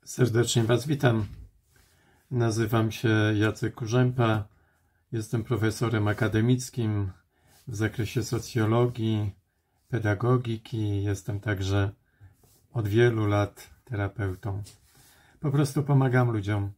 Serdecznie Was witam. Nazywam się Jacek Kurzępa. Jestem profesorem akademickim w zakresie socjologii, pedagogiki. Jestem także od wielu lat terapeutą. Po prostu pomagam ludziom.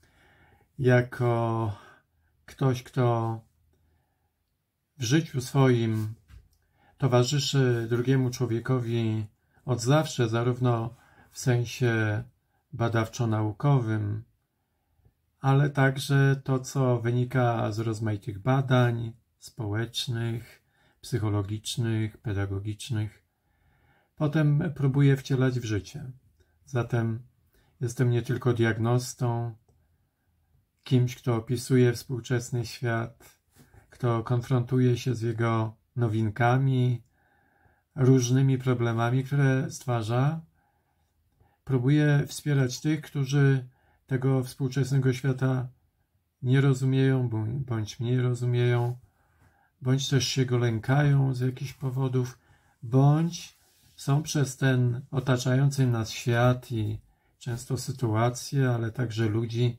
Jako ktoś, kto w życiu swoim towarzyszy drugiemu człowiekowi od zawsze, zarówno w sensie badawczo-naukowym, ale także to, co wynika z rozmaitych badań społecznych, psychologicznych, pedagogicznych, potem próbuję wcielać w życie. Zatem jestem nie tylko diagnostą, kimś, kto opisuje współczesny świat, kto konfrontuje się z jego nowinkami, różnymi problemami, które stwarza. Próbuję wspierać tych, którzy tego współczesnego świata nie rozumieją, bądź mniej rozumieją, bądź też się go lękają z jakichś powodów, bądź są przez ten otaczający nas świat i często sytuacje, ale także ludzi,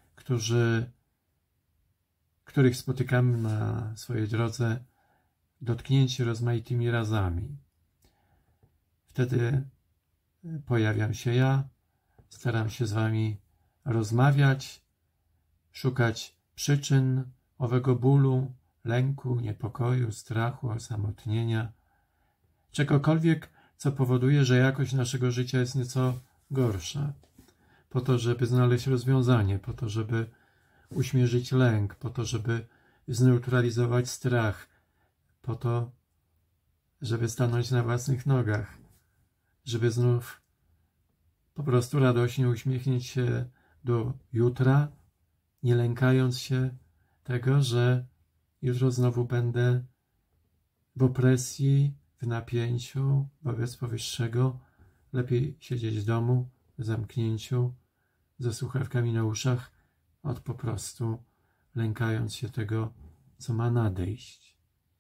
których spotykamy na swojej drodze, dotknięci rozmaitymi razami. Wtedy pojawiam się ja, staram się z Wami rozmawiać, szukać przyczyn owego bólu, lęku, niepokoju, strachu, osamotnienia, czegokolwiek, co powoduje, że jakość naszego życia jest nieco gorsza, po to, żeby znaleźć rozwiązanie, po to, żeby uśmierzyć lęk, po to, żeby zneutralizować strach, po to, żeby stanąć na własnych nogach, żeby znów po prostu radośnie uśmiechnieć się do jutra, nie lękając się tego, że jutro znowu będę w opresji, w napięciu wobec powyższego. Lepiej siedzieć w domu, w zamknięciu, ze słuchawkami na uszach, od po prostu lękając się tego, co ma nadejść.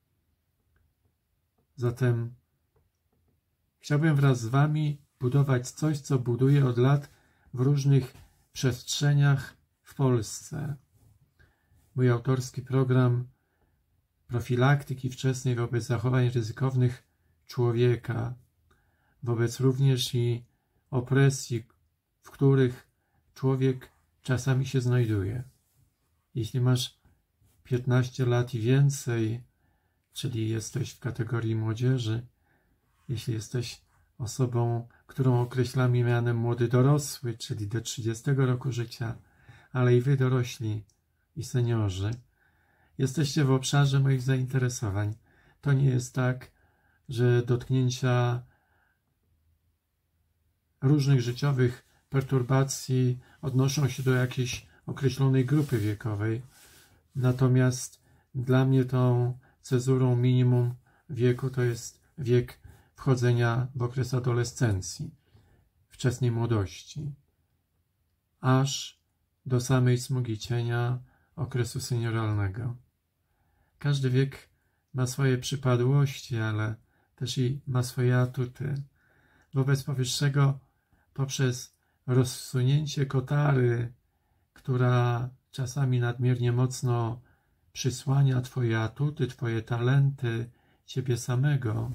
Zatem chciałbym wraz z Wami budować coś, co buduję od lat w różnych przestrzeniach w Polsce. Mój autorski program profilaktyki wczesnej wobec zachowań ryzykownych człowieka, wobec również i opresji, w których człowiek czasami się znajduje. Jeśli masz 15 lat i więcej, czyli jesteś w kategorii młodzieży, jeśli jesteś osobą, którą określamy mianem młody dorosły, czyli do 30 roku życia, ale i wy dorośli i seniorzy, jesteście w obszarze moich zainteresowań. To nie jest tak, że dotknięcia różnych życiowych perturbacji odnoszą się do jakiejś określonej grupy wiekowej. Natomiast dla mnie tą cezurą minimum wieku to jest wiek wchodzenia w okres adolescencji, wczesnej młodości, aż do samej smugi cienia okresu senioralnego. Każdy wiek ma swoje przypadłości, ale też i ma swoje atuty. Wobec powyższego, poprzez rozsunięcie kotary, która czasami nadmiernie mocno przysłania Twoje atuty, Twoje talenty, Ciebie samego,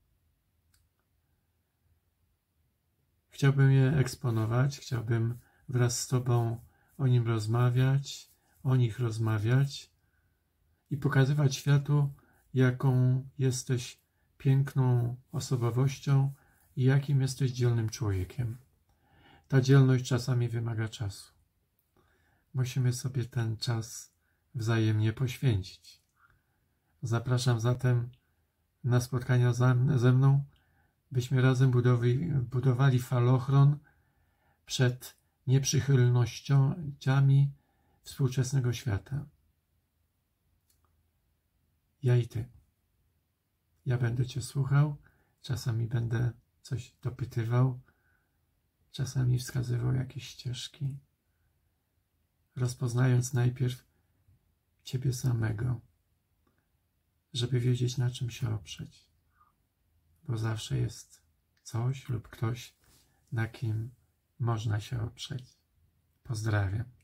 chciałbym je eksponować, chciałbym wraz z Tobą o nich rozmawiać i pokazywać światu, jaką jesteś piękną osobowością i jakim jesteś dzielnym człowiekiem. Ta dzielność czasami wymaga czasu. Musimy sobie ten czas wzajemnie poświęcić. Zapraszam zatem na spotkania ze mną, byśmy razem budowali falochron przed nieprzychylnościami współczesnego świata. Ja i Ty. Ja będę Cię słuchał, czasami będę coś dopytywał, czasami wskazywał jakieś ścieżki, rozpoznając najpierw Ciebie samego, żeby wiedzieć, na czym się oprzeć. Bo zawsze jest coś lub ktoś, na kim można się oprzeć. Pozdrawiam.